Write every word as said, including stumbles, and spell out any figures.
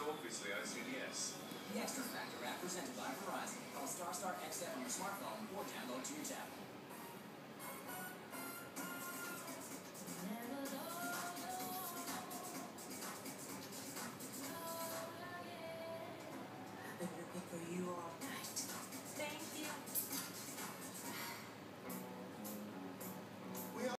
obviously I said yes. The Extra Factor app presented by Verizon. Call Star Star X F on your smartphone or download to your tablet.